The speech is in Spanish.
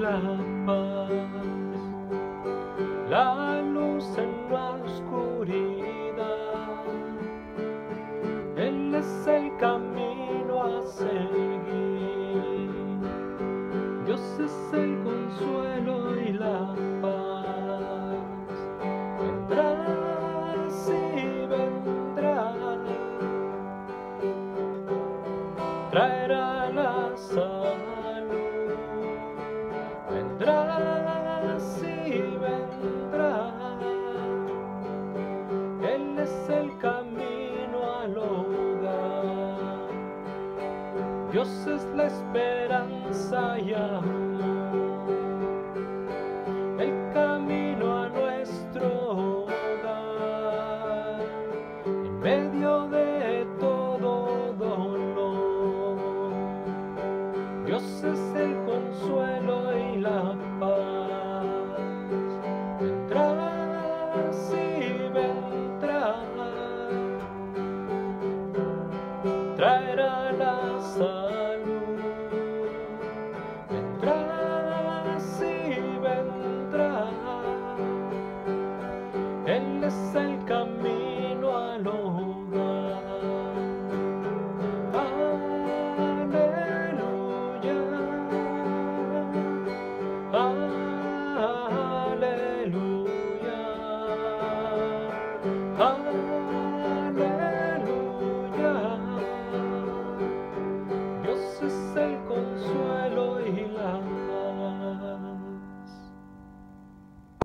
la paz, la luz en la oscuridad. Él es el camino a seguir. Dios es el consuelo y la paz. Vendrá, sí vendrá, traerá la salud. Vendrá, sí vendrá. Él es el camino al hogar. Dios es la esperanza y amor, el camino a nuestro hogar, en medio de todo dolor. Dios es el consuelo y la paz. Vendrá, sí vendrá, traerá la salud. Vendrá, sí vendrá. Él es el